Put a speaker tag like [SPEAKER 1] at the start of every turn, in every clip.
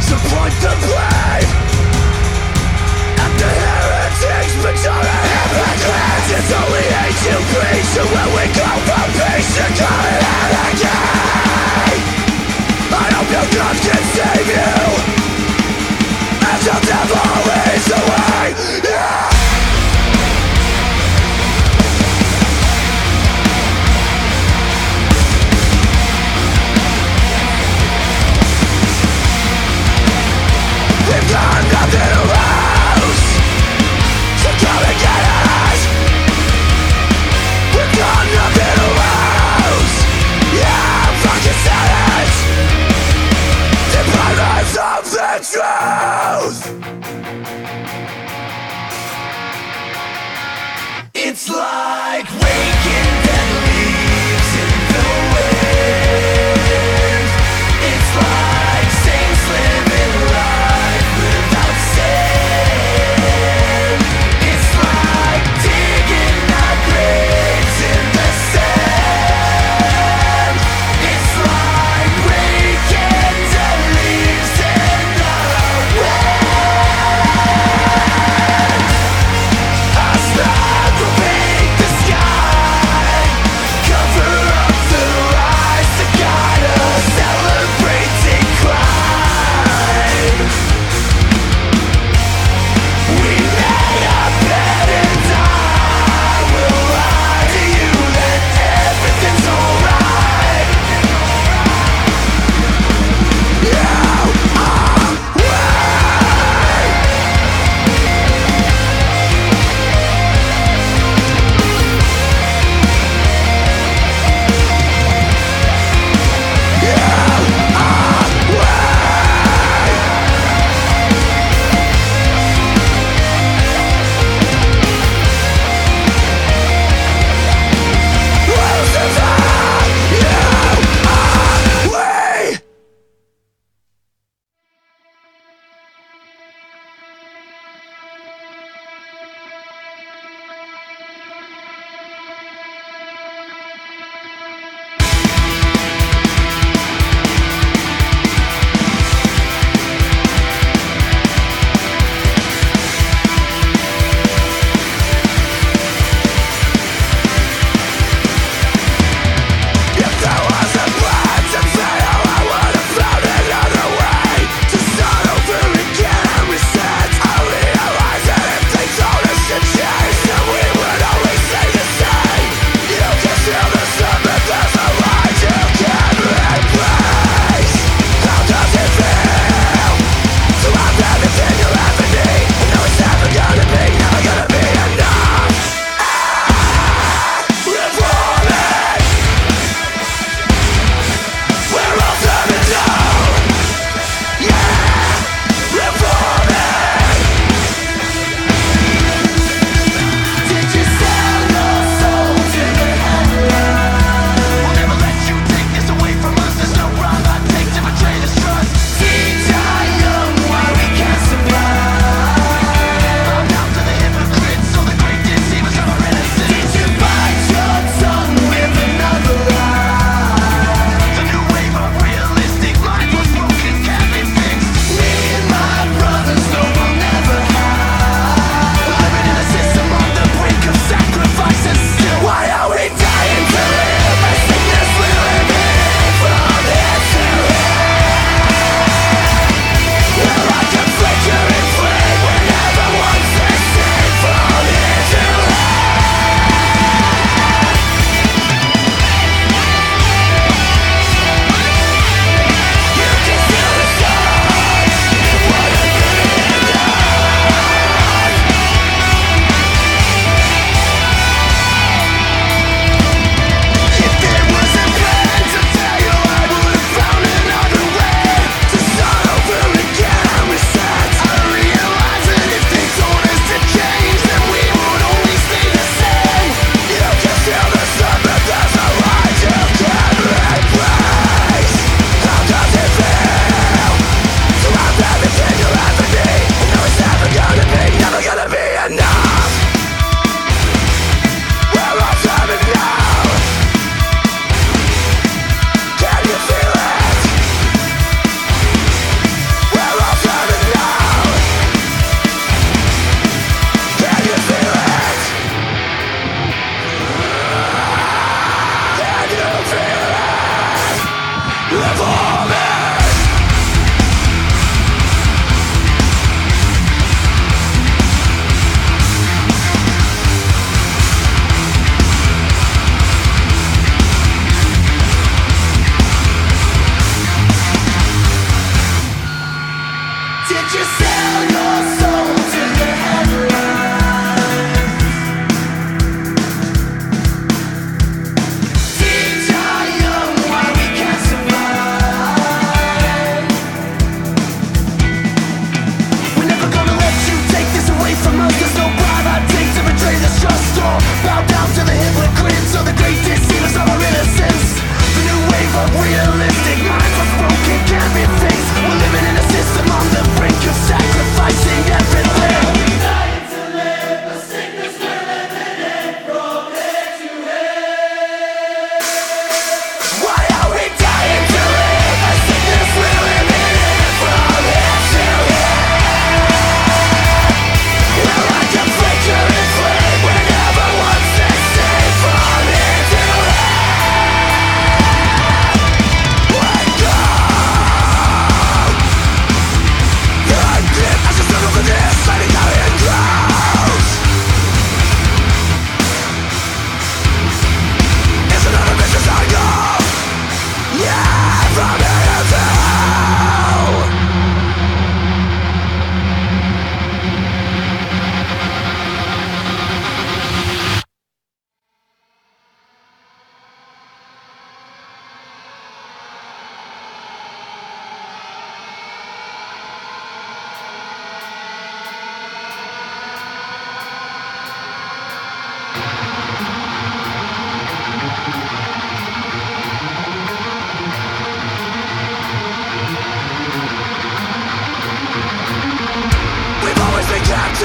[SPEAKER 1] to point the blame at the heretics, but you're a hypocrite. It's only hate you preach, so when we go for peace, you call it anarchy. I hope your God can save you, and the devil is away. Yeah! We've got nothing to lose, so come and get us. We've got nothing to lose. Yeah, fucking said it. Deprive us of the truth. It's like waking dead leaves in the wind. It's like saints living life without sin. It's like digging our graves in the sand. It's like waking dead leaves in the wind. A spark will be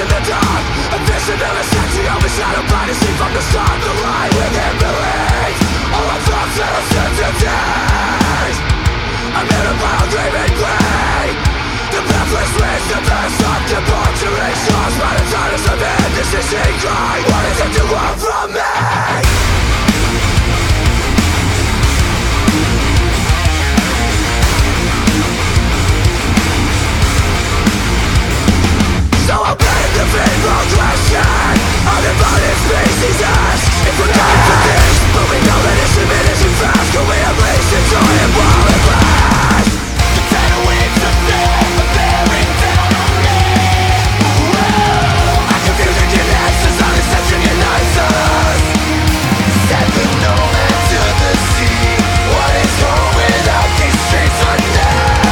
[SPEAKER 1] in the dark. A vision of a century overshadowed by deceit from the start. The lie within belief, all our thoughts and uncertainties. I'm in a battle dreaming play. The pathless waste of best of debauchery. Caused by the titles of indecision. Cry, what is it you want from me? So I'll blame the vain progression of the body species as if we're going for this, but we know that it's diminishing fast. Can we at least enjoy it while it lasts? The tidal waves of fear are bearing down on me. I confuse and connect as all deception unites us. Set the nomad to the sea. What is home without these streets unknown?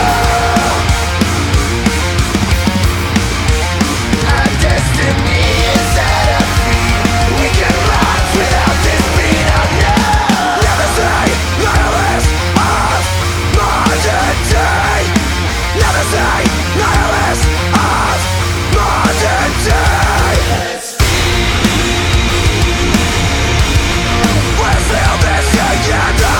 [SPEAKER 1] Destiny is at our feet. We can rise without this being unknown. Never say nihilist of modern day. Never say nihilist of modern day. We'll feel this together.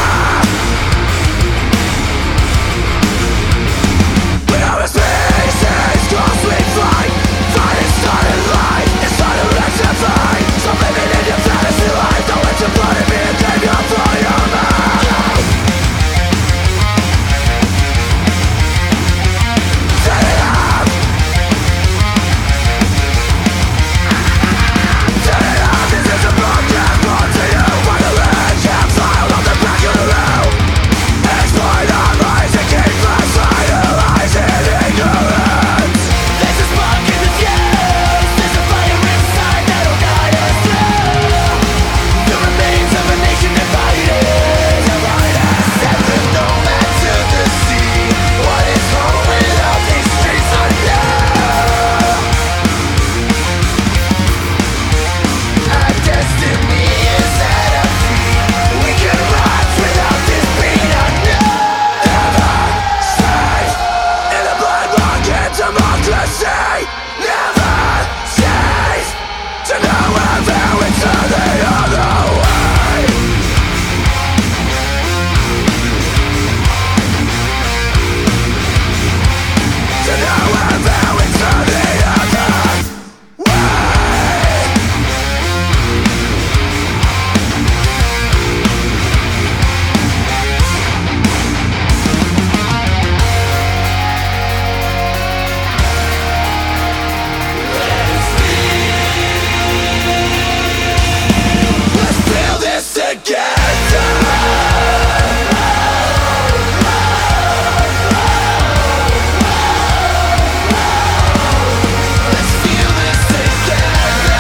[SPEAKER 1] We are a species, cause we fight. It's not in life, it's not to rectify. Stop living in your fantasy life. Don't let your body be a graveyard for your mind. Set it up. Set it up, this is a broadcast brought to you by the ledge and file on the back of the road. Exploit our lies and keep us vitalizing ignorance. There's a spark in the fuse. There's a fire inside that'll guide us through the remains of a nation divided. Set the nomad to the sea. What is home without these streets unknown? Our destiny is at our feet. We can rise without this being unknown. Never safe in the blood rocket democracy. Never safe to know whether it's the other way. To know whether it's the other way. Let's feel this together. Let's feel this together.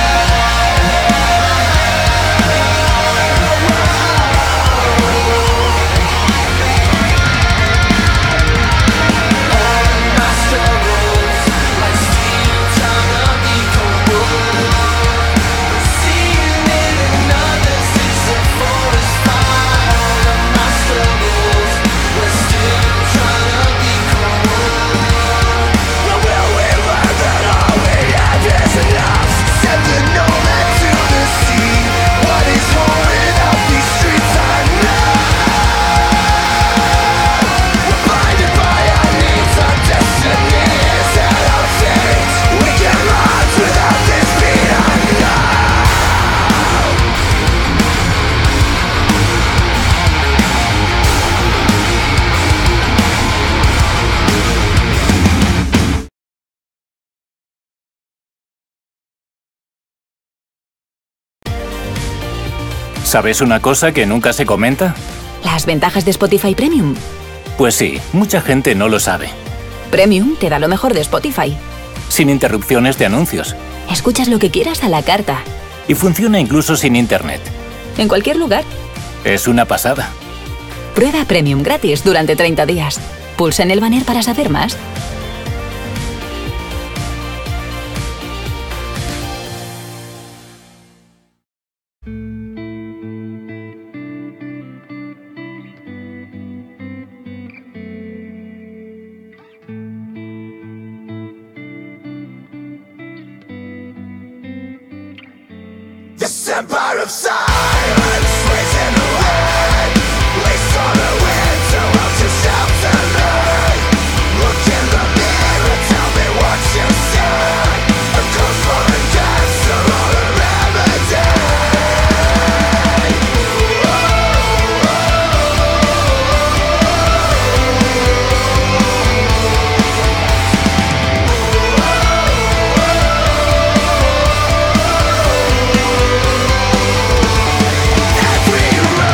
[SPEAKER 1] My struggles like steel tongue of equal wood. Seeing in another season forest fire. All of my struggles were still trying to be cold. But will we learn that all we have is enough? Set the nomad to the sea. What is home without these streets unknown? We're blinded by our needs. Our destiny is at our feet. We can rise without this being unknown.
[SPEAKER 2] ¿Sabes una cosa que nunca se comenta?
[SPEAKER 3] ¿Las ventajas de Spotify Premium?
[SPEAKER 2] Pues sí, mucha gente no lo sabe.
[SPEAKER 3] Premium te da lo mejor de Spotify.
[SPEAKER 2] Sin interrupciones de anuncios.
[SPEAKER 3] Escuchas lo que quieras a la carta.
[SPEAKER 2] Y funciona incluso sin internet.
[SPEAKER 3] En cualquier lugar.
[SPEAKER 2] Es una pasada.
[SPEAKER 3] Prueba Premium gratis durante 30 días. Pulsa en el banner para saber más.
[SPEAKER 1] This empire of silence freezing away. Least on the window out yourself to me. Look in the mirror, tell me what you see. A cause for a cancer or a remedy. Every road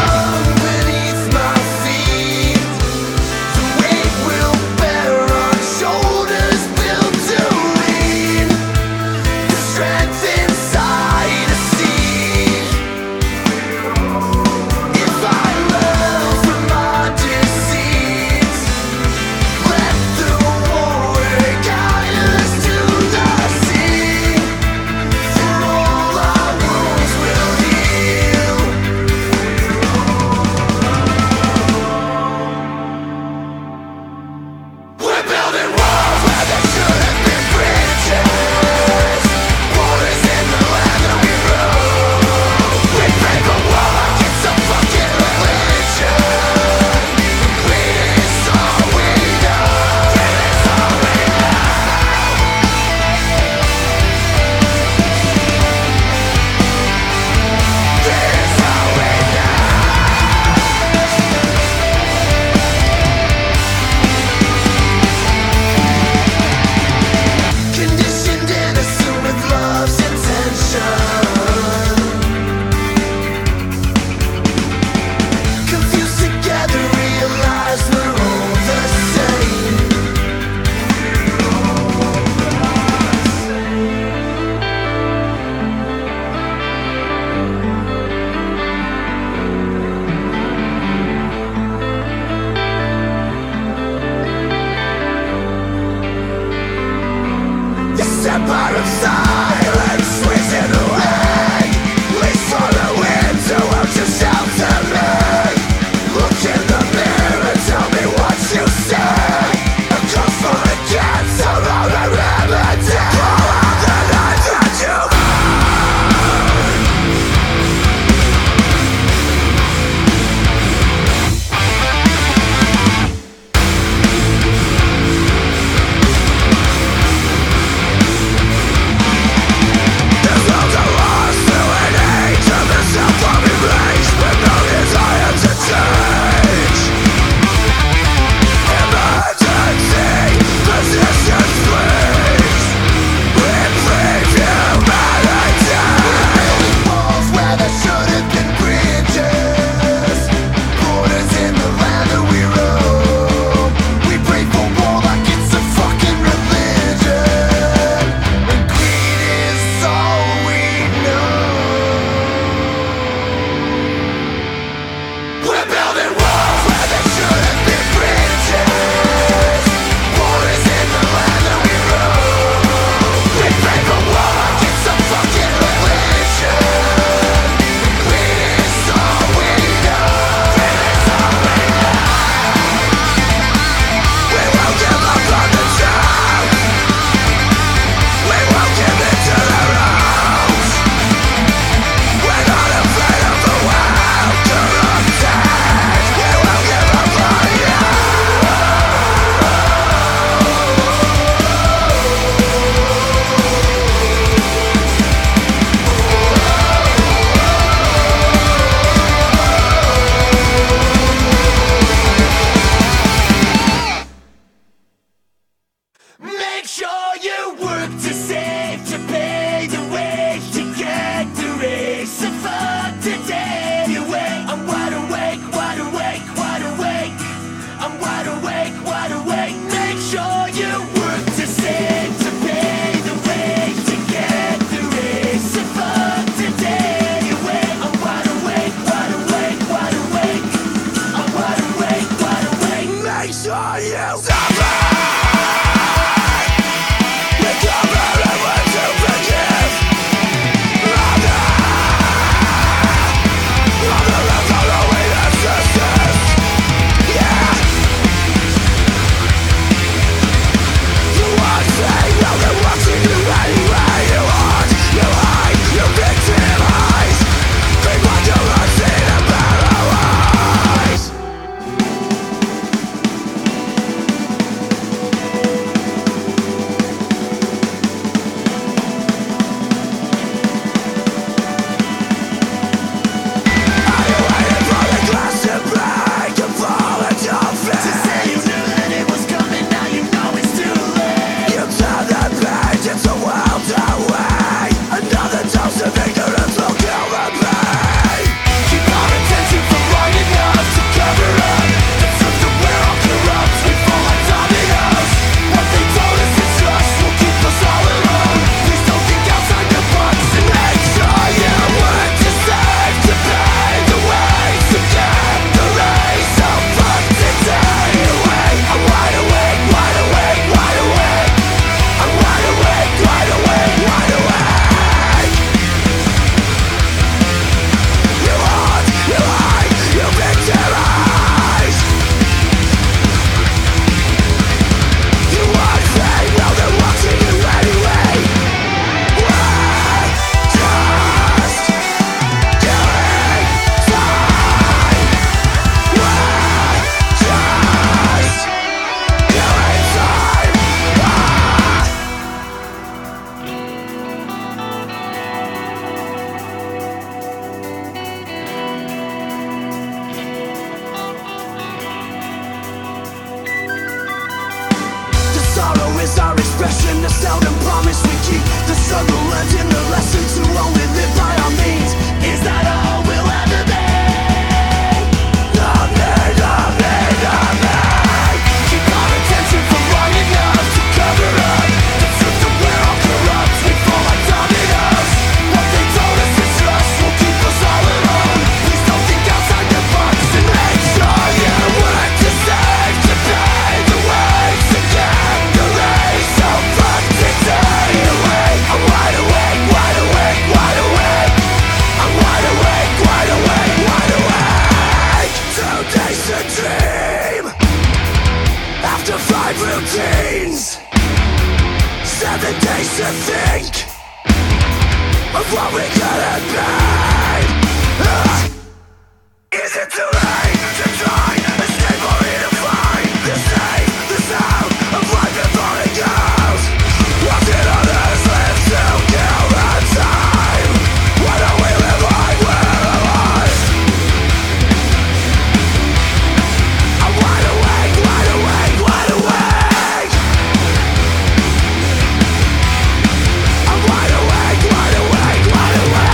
[SPEAKER 1] what we couldn't be. Is it too late to try, escape or redefine the state, the sound of life before it goes? What did others live to kill the time? Why don't we live like we're alive? I'm wide awake, wide awake, wide awake. I'm wide awake, wide awake, wide awake.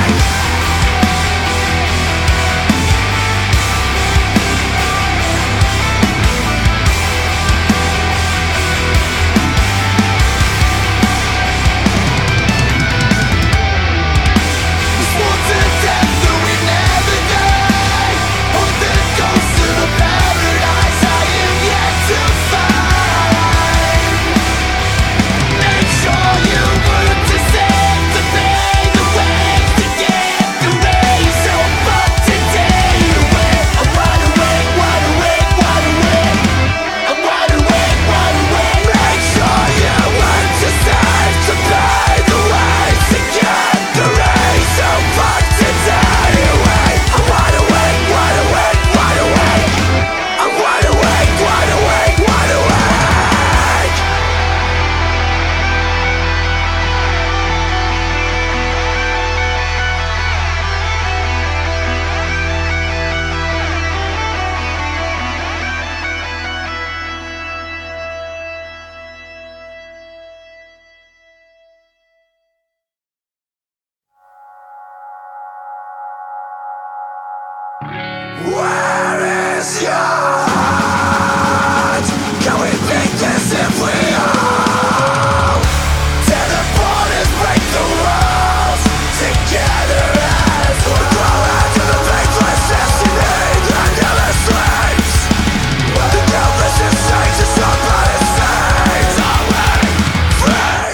[SPEAKER 1] Where is your heart? Can we beat this if we all tear the borders, break the walls together as we grow out of the faithless destiny that never sleeps? The countless instincts of somebody saves. Are we free?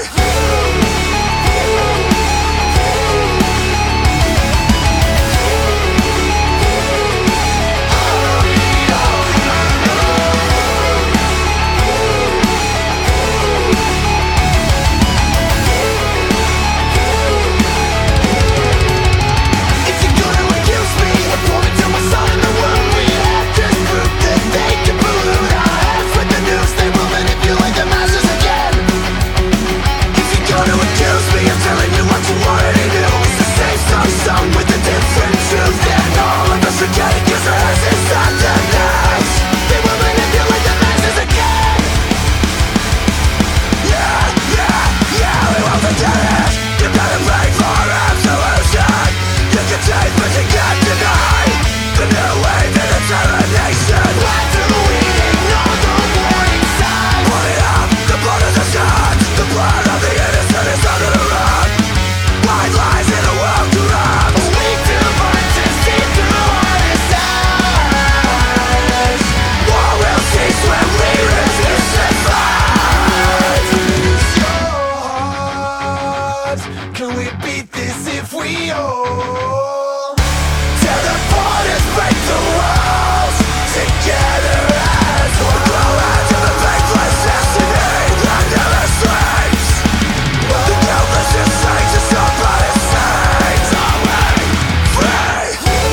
[SPEAKER 1] Can we beat this if we all tear the borders, break the walls together as we grow out of the faithless destiny that never sleeps? The countless instincts of somebody saves. Are we free?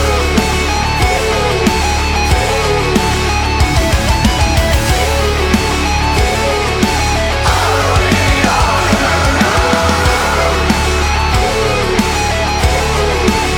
[SPEAKER 1] Are we all alone?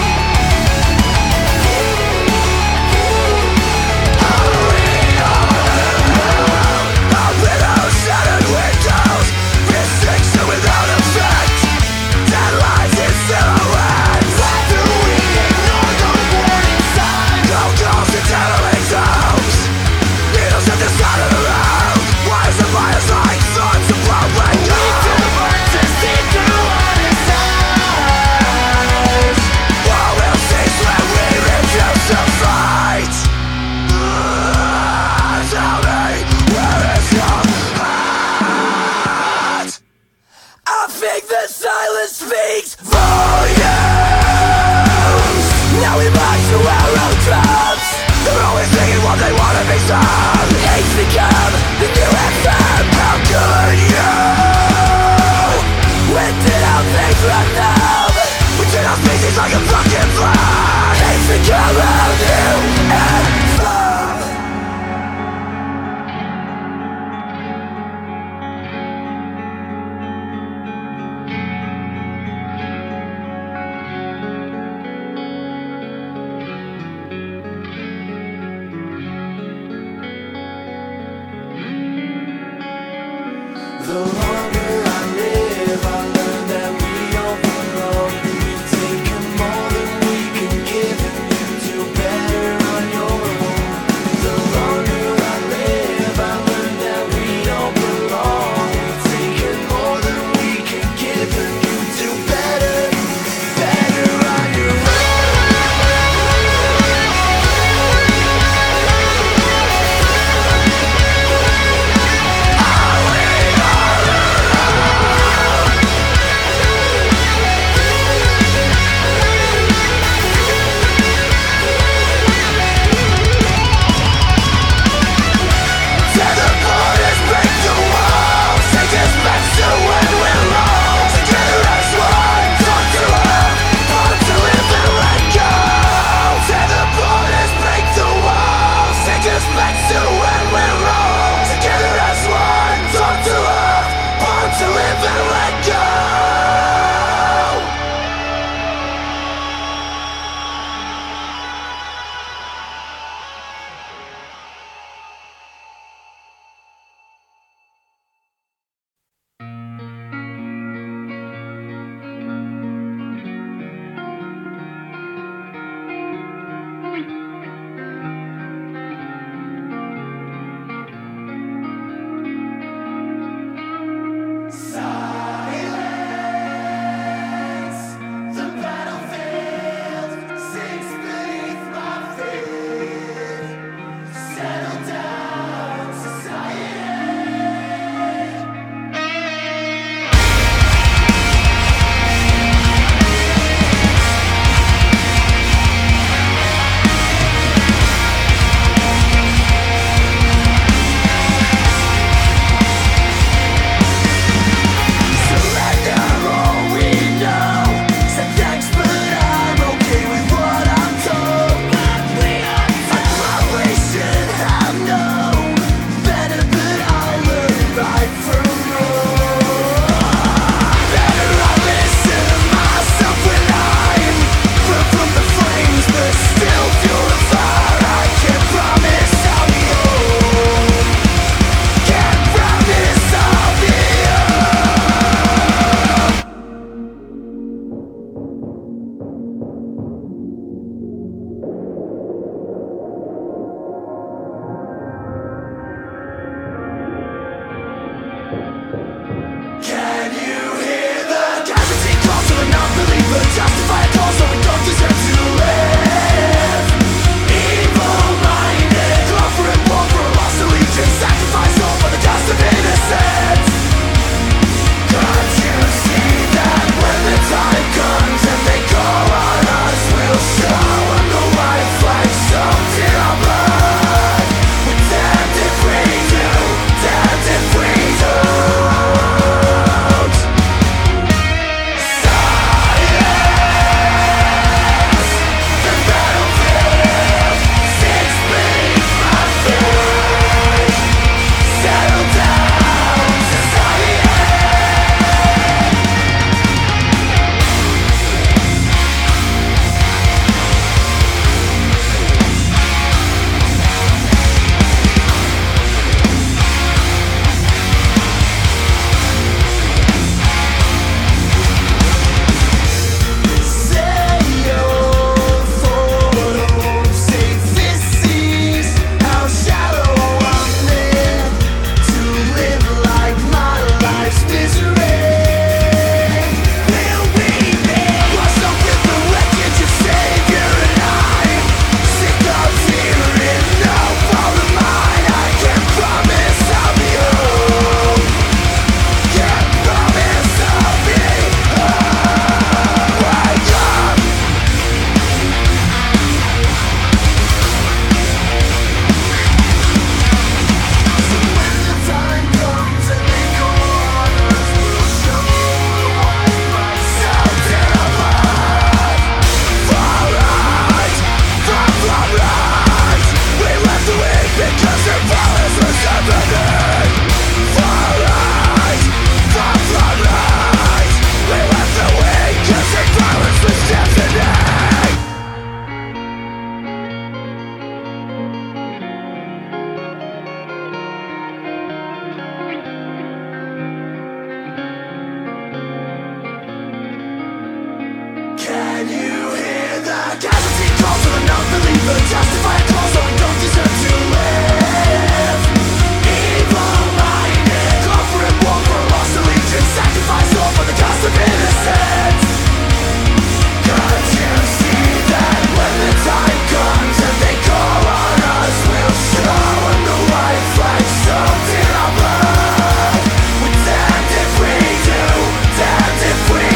[SPEAKER 1] Can you hear the casualty calls of a non-believer? Justify a cause so we don't deserve to live. Evil-minded, offering war for a lost allegiance. Sacrifice all for the cost of innocence. Can't you see that when the time comes and they call on us, we'll show them the white flag soaked in our blood. We're damned if we do, damned if we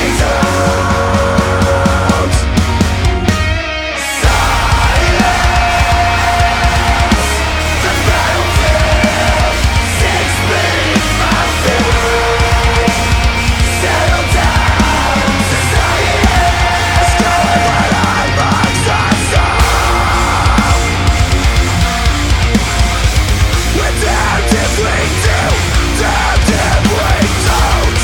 [SPEAKER 1] don't. Silence. The battlefield sinks beneath my feet. Settle down, society is going right amongst us all. We're damned if we do, damned if we don't.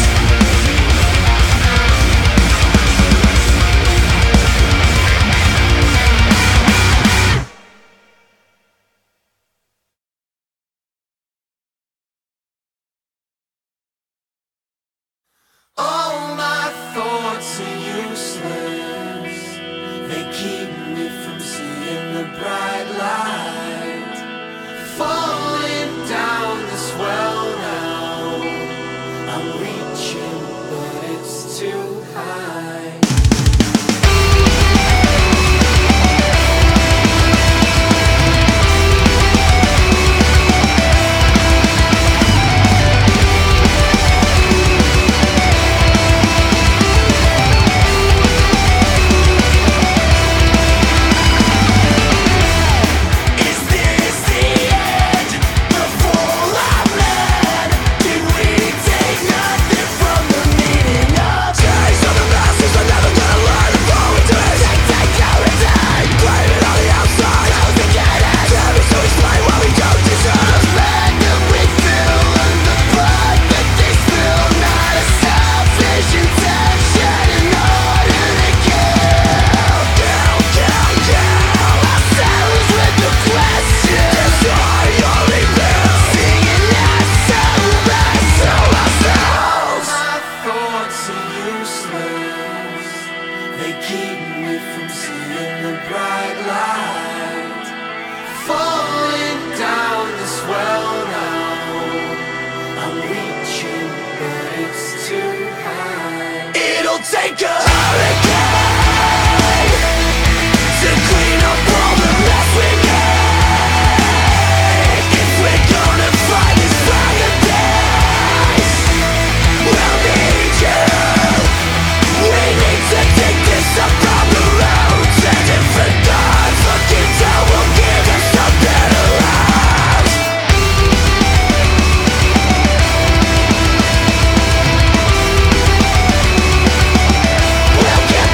[SPEAKER 1] All my thoughts are useless. They keep me from seeing the bright light. Falling down this well now. I'm reaching, but it's too high. Is this the end? The fall of man? Did we take nothing from the meaning of days? Of the masses are never gonna learn to fall into it. Take everything, blame it on the outside. Don't forget it. Tell me to explain why we don't deserve the pain that we feel and the blood that they spill. Not a selfish intention in order to kill ourselves with the question. Destroy your rebuild. Singing SOS to ourselves. My thoughts are useless. They keep me from seeing the bright light. Falling down this well now. I'm reaching, but it's too high. It'll take a hurricane to clean up all the mess we made. If we're gonna fight this paradise, we'll need you. We need to take this up on the roads. And if the gods look into, we'll give us a better life. We'll give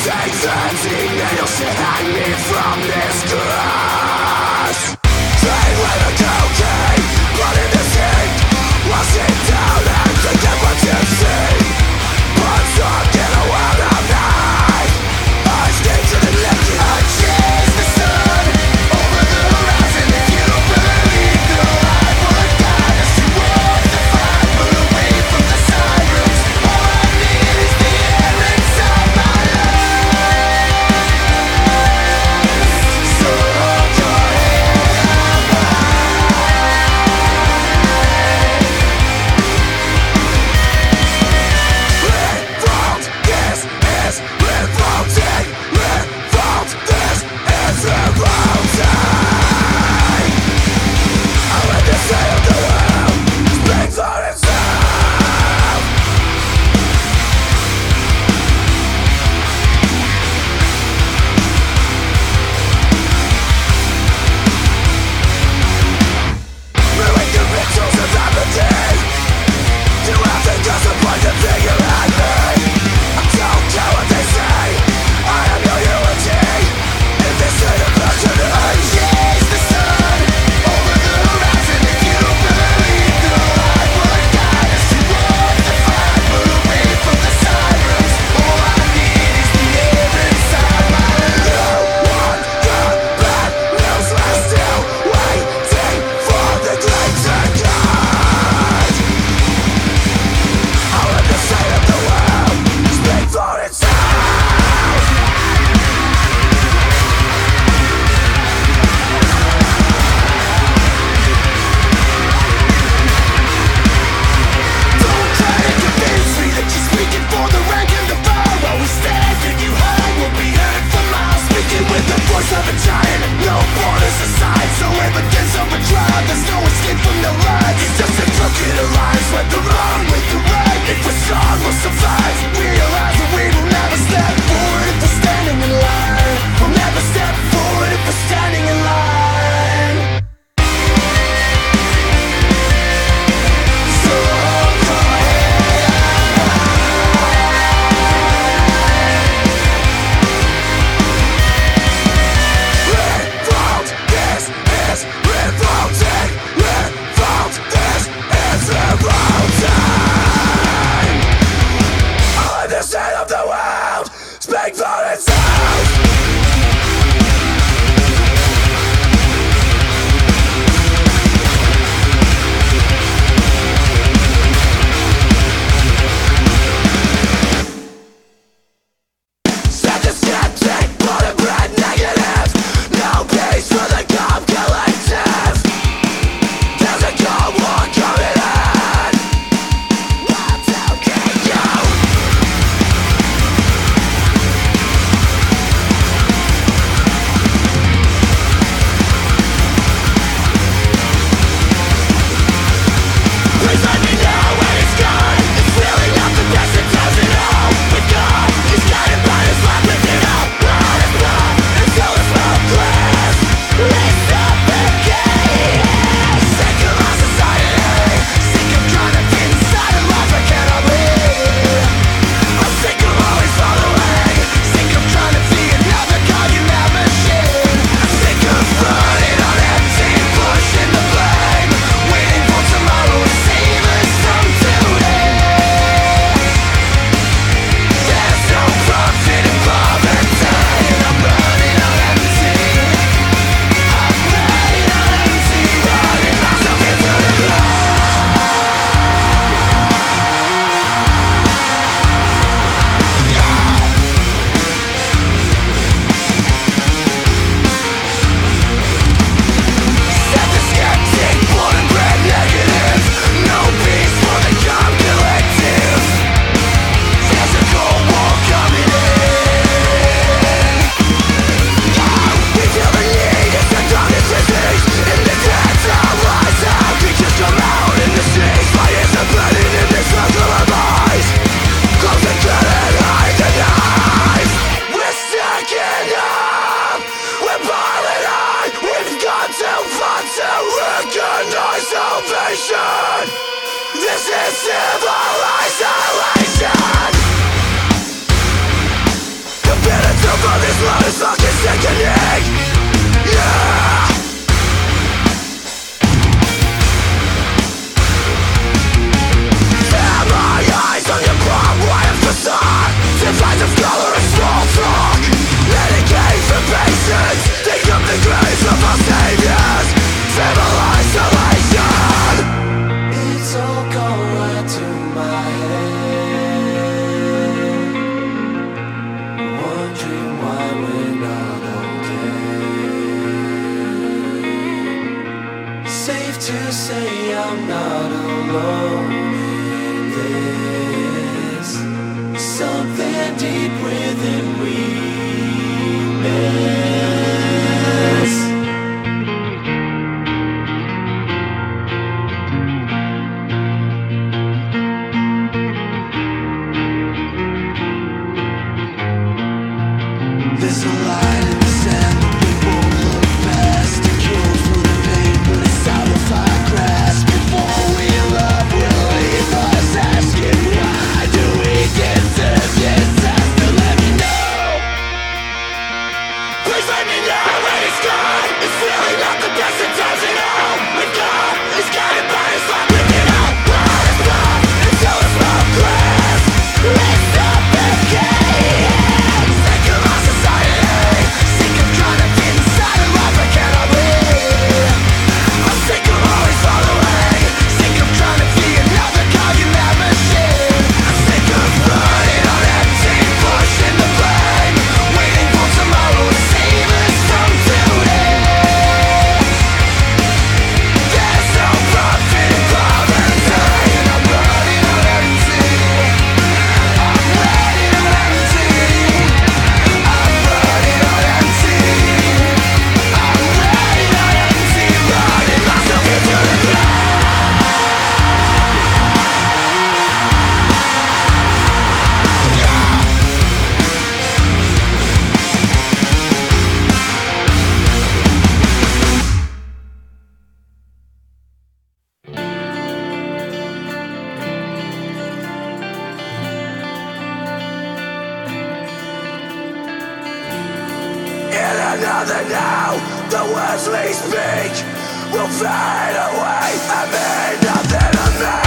[SPEAKER 1] The This love is fucking sickening. Yeah. Tear my eyes on your barbed wire facade. Defies of color and small talk. Renegade from patience. Dig up the graves of our saviors. Civil isolation. It's all gone right to my head. Wondering why we're not okay. Safe to say I'm not alone in this. Something deep within we miss. There's a light in the sand, but we won't look past. A cure for the pain, but it's out of our grasp. Before we love, we'll leave us asking, why do we deserve this? Have to let me know. Please let me know when it's gone. It's really not the best of times at all. We've got is guided by his love. We can all burn his love until it's no glass. Let's stop the chaos. Sick of our society. Sick of trying to be inside of life I cannot live. I'm sick of always following. Sick of trying to be another cog in that machine. I'm sick of running on empty, pushing the blame, waiting for tomorrow to save us from today. There's no profit in poverty, and I'm running on empty. I'm running on empty. I'm running on empty. I'm running on empty, running myself into the ground. In another now, the words we speak will fade away and mean nothing to me.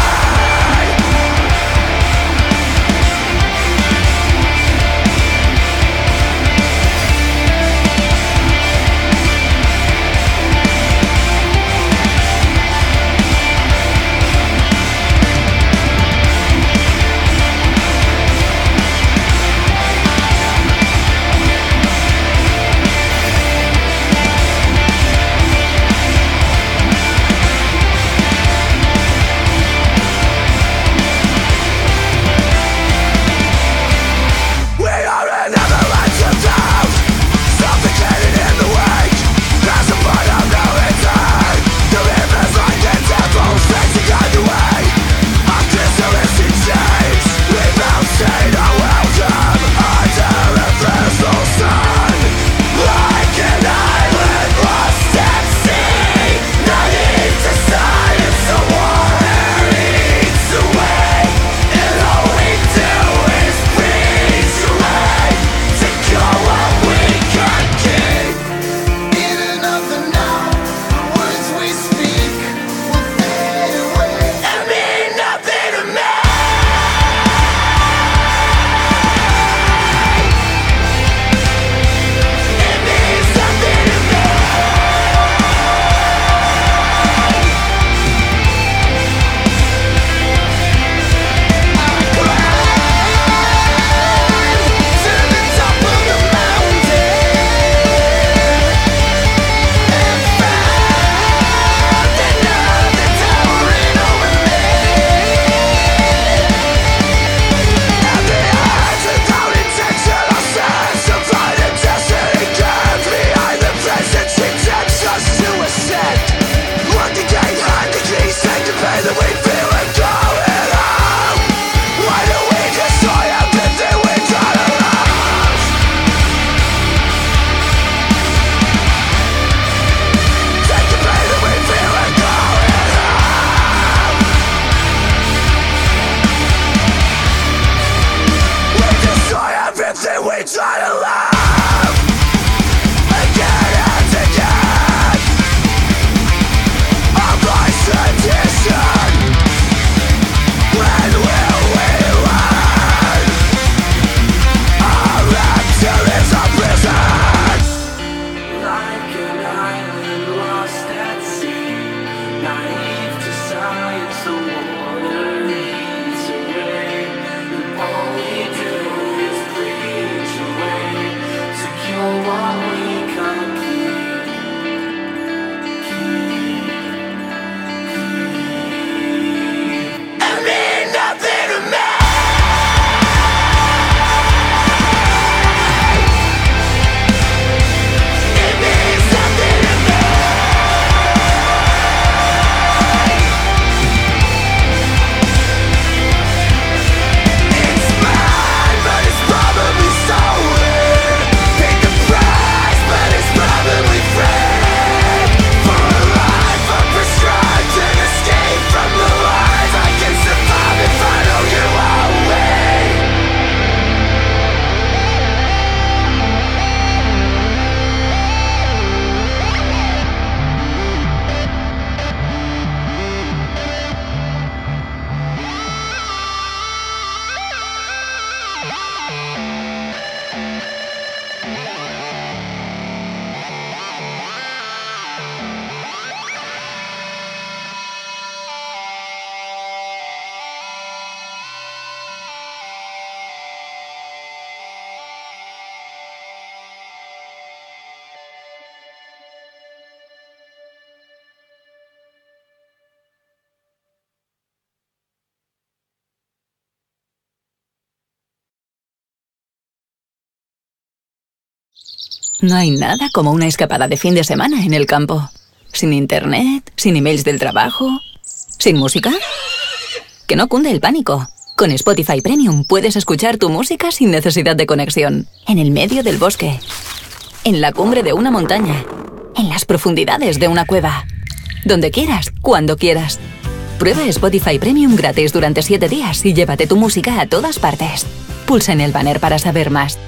[SPEAKER 3] No hay nada como una escapada de fin de semana en el campo. Sin internet, sin emails del trabajo, sin música. Que no cunde el pánico. Con Spotify Premium puedes escuchar tu música sin necesidad de conexión. En el medio del bosque. En la cumbre de una montaña. En las profundidades de una cueva. Donde quieras, cuando quieras. Prueba Spotify Premium gratis durante 7 días y llévate tu música a todas partes. Pulsa en el banner para saber más.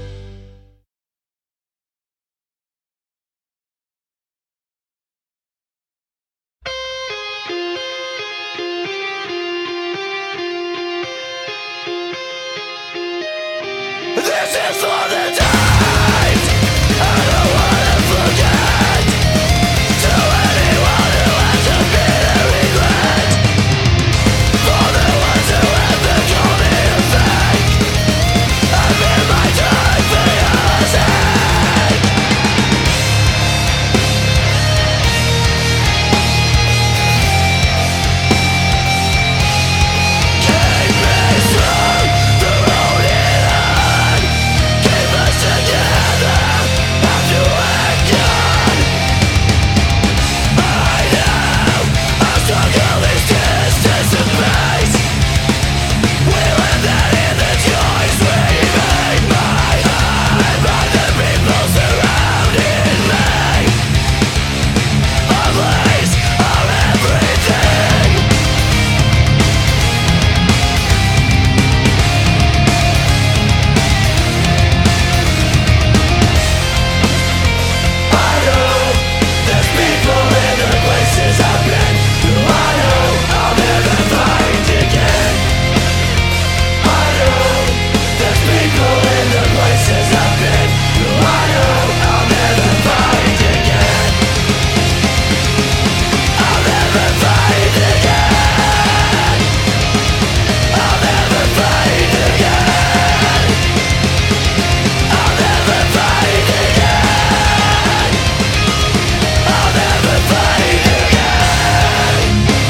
[SPEAKER 1] This is for the times I don't wanna forget. To anyone who has a bitter regret. For the ones who have become me a fake. I've been my time for your sake. Keep me strong, the road it on. Keep us together after we're gone. I know our struggle is distance and pace. We live that in the choice we made. My heart by the people surrounding me. Our place, our everything. I know there's people in the places I've been. I know I'll never find again. I know there's people in the places I've been. I know I'll never find again. I'll never find again. I'll never find again. I'll never find again. I'll never find again.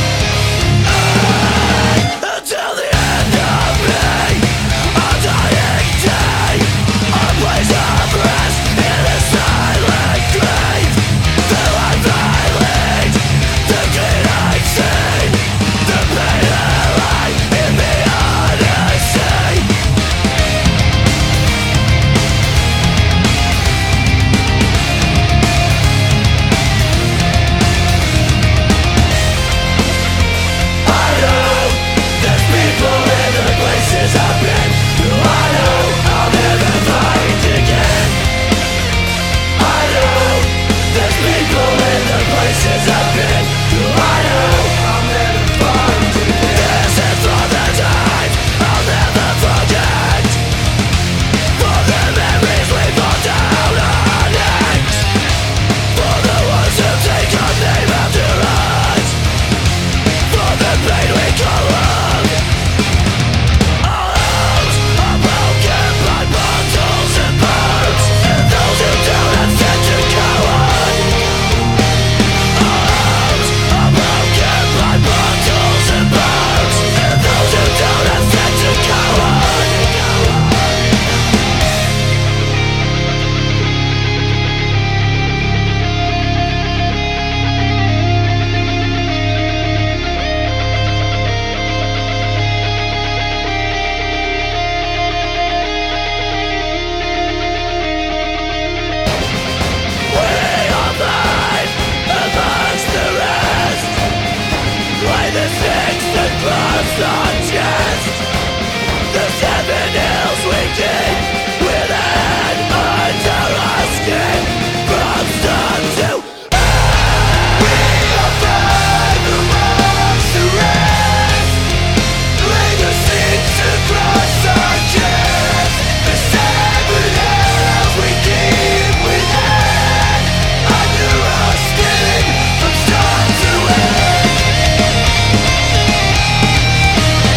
[SPEAKER 1] Until the end of me, a dying day, a place of rest in a silent grave. The life I lead, the good I see, the pain that lie in the honesty. I know there's people in the places I've been. I know I'll never find again. I know there's people in the places I've been. I know I'll never find again. This is for the times I'll never forget. For the memories we fall down on it. For the ones who take our name after us. For the pain we call love. All homes are broken by bottles and boats. And those who don't have sense to go on. All homes are broken by bottles and boats. And those who don't have sense to go on. Way of life amongst the rest. Lay the sticks and cross on chest. The 7 hills we dig within under our skin. From sun to we are fine amongst the rest. Lay the sticks across our chest. The 7 hills we keep within under our skin. From start to end.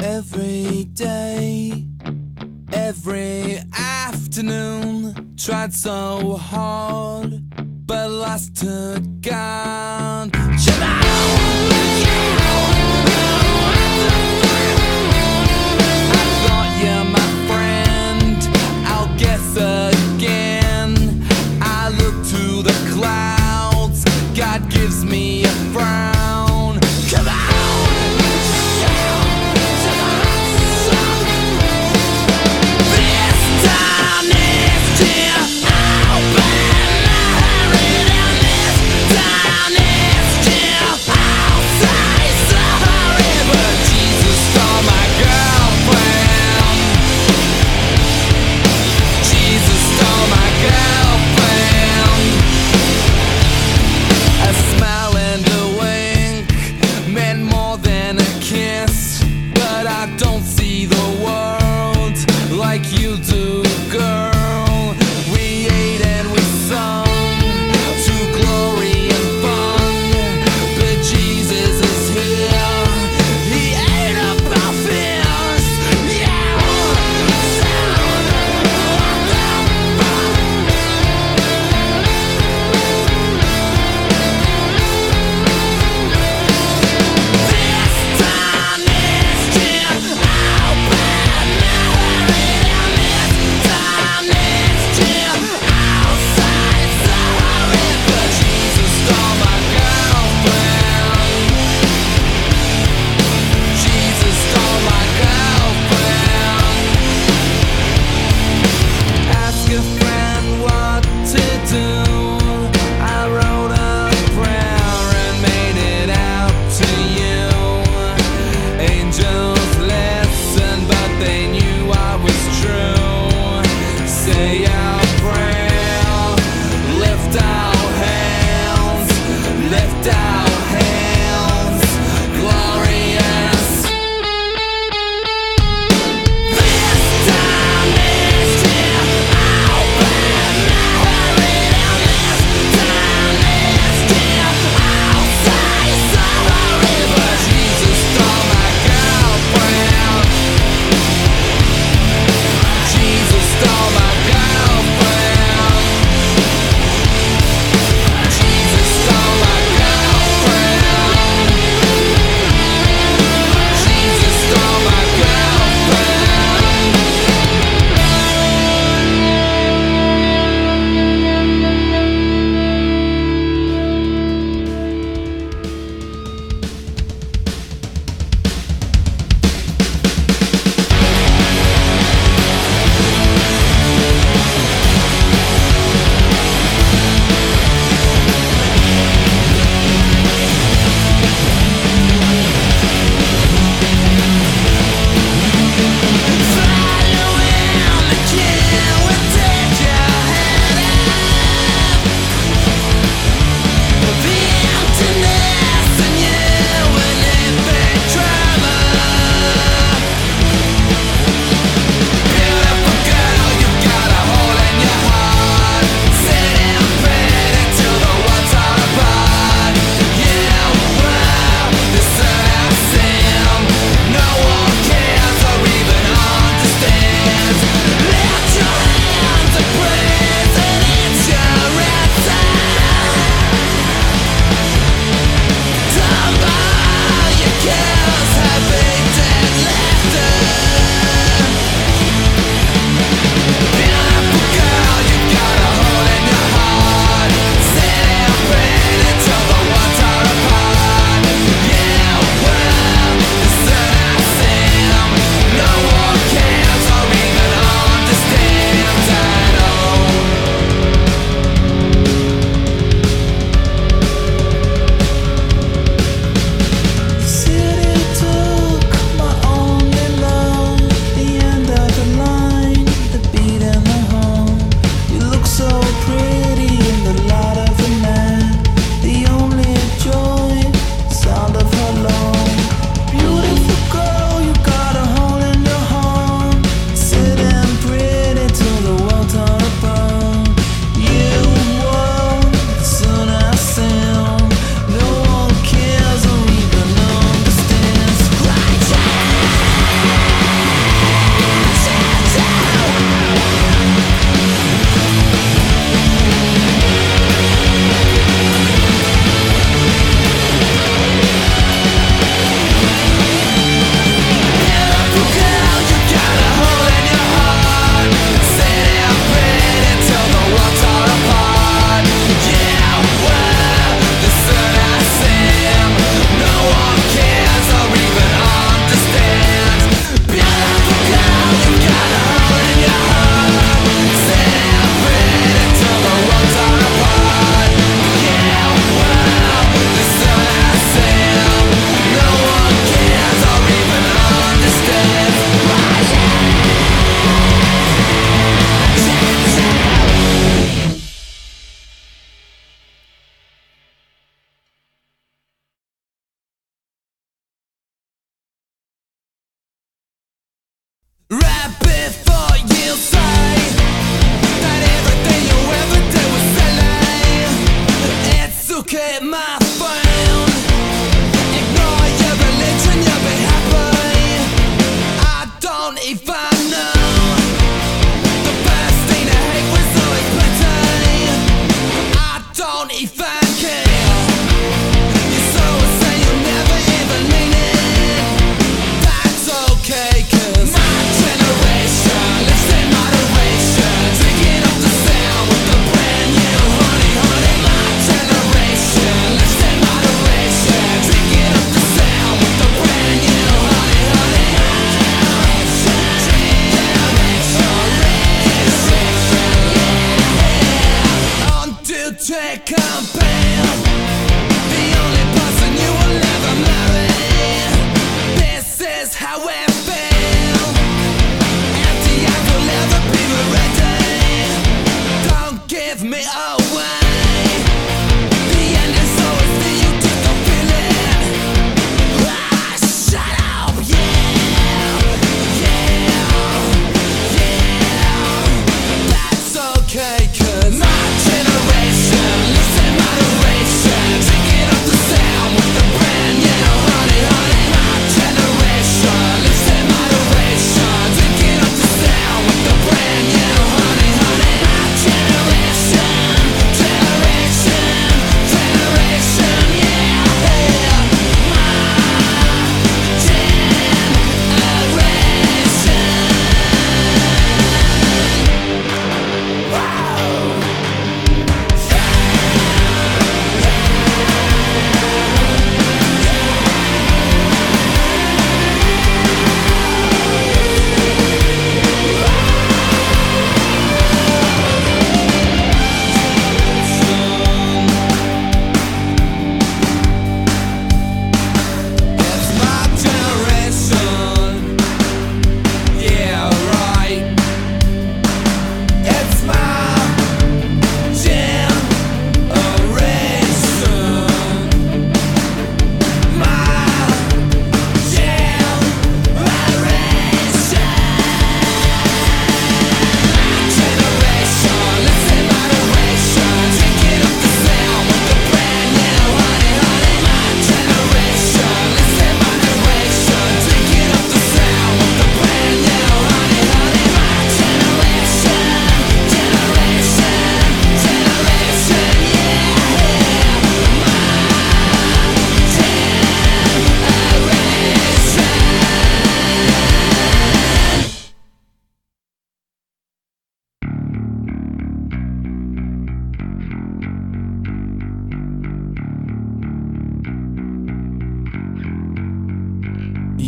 [SPEAKER 1] Every day, every afternoon, tried so hard, but lost to God. I thought you're my friend, I'll guess again. I look to the clouds, God gives me a frown. Come on! This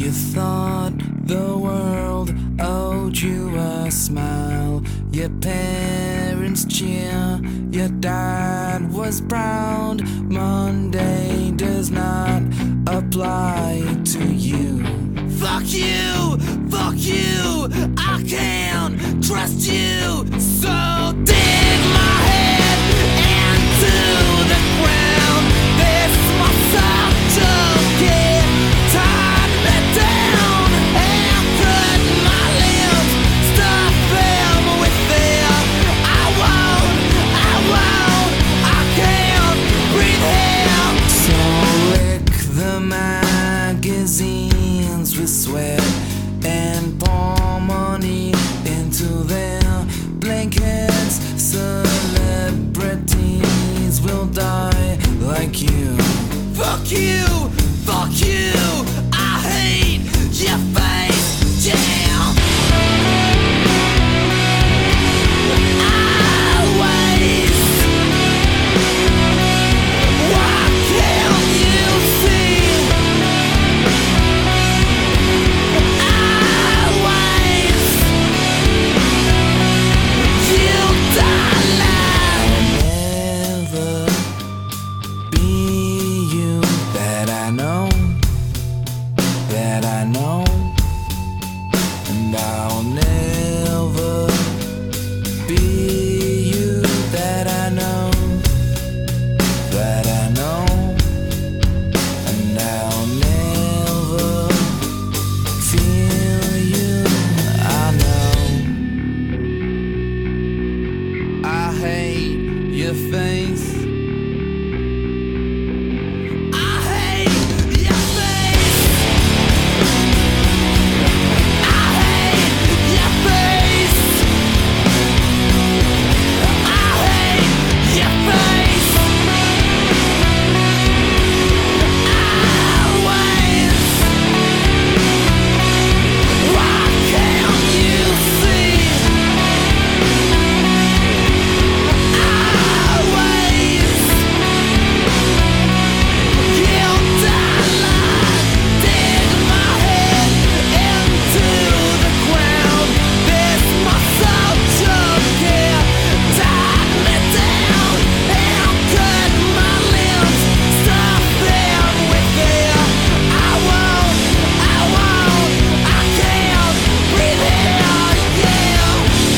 [SPEAKER 4] You thought the world owed you a smile. Your parents cheer, your dad was proud. Monday does not apply to you. Fuck you, I can't trust you. So dig my head into the ground. This massage get tied me down and cut my limbs, stuff them with fear. I can't breathe here. So lick the magazines with sweat and pour money into their blankets. Celebrities will die like you. Fuck you, I hate your face, jam. Always. Why can't you see? Always. You darling. Never be you that I know, and I'll never be you that I know, and I'll never feel you. I know. I hate your face. I hate your face. I hate your face. I hate your face. Always. Why can't you see? Always. You darling, dig my head into the ground. This muscle here tied me down and cut my limbs, stuff them with fear. I can't breathe here, yeah.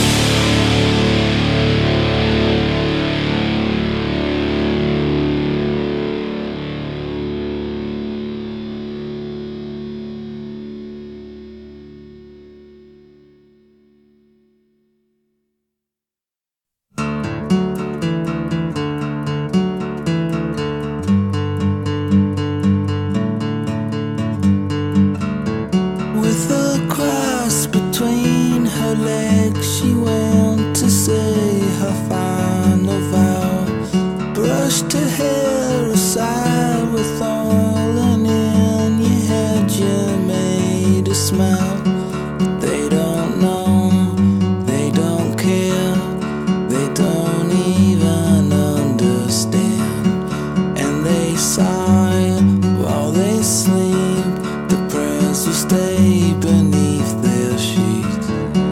[SPEAKER 4] With a cross between her legs, she went to say her final vow. Brushed her hair aside with oil, and in your head you made a smile. They don't know, they don't care, they don't even understand. And they sigh while they sleep. The prayers will stay beneath their sheets.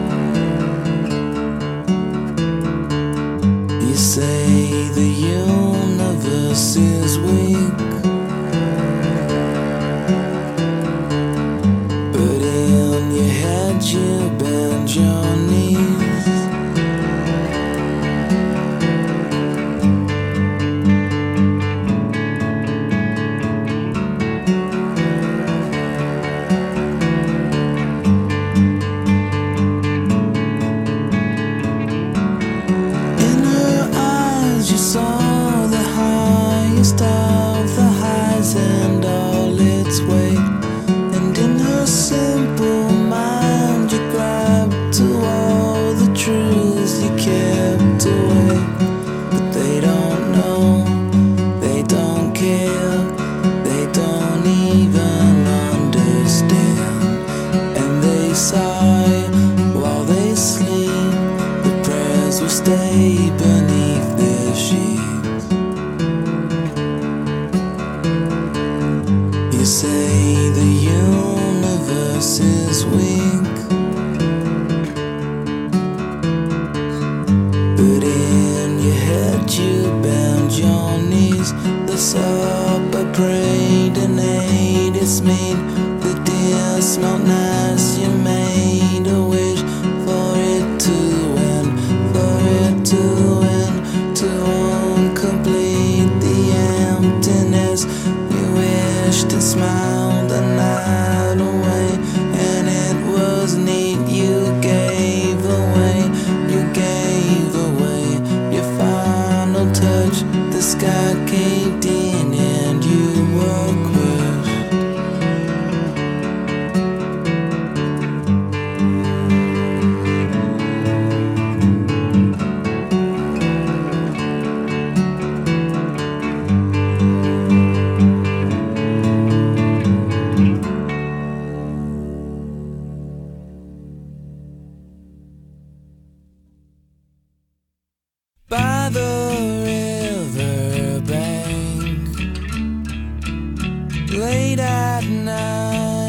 [SPEAKER 4] You say the universe is weak, but in your head you bend your knees. In her eyes you saw the highest of the highs and all its weight. And in her simple mind you grabbed to all the truths you kept away. But they don't know, they don't care, they don't even understand. And they sigh while they sleep. The prayers will stay beneath their sheets. You say the universe voices wink. But in your head you bend your knees. The supper prayed and ate its meat. The deer smelled nice, you made a wish for it to win, for it to win, to complete the emptiness. You wished and smiled the night away, and it was neat. You gave away your final touch. The sky caved in and you were crushed. By the river bank, late at night.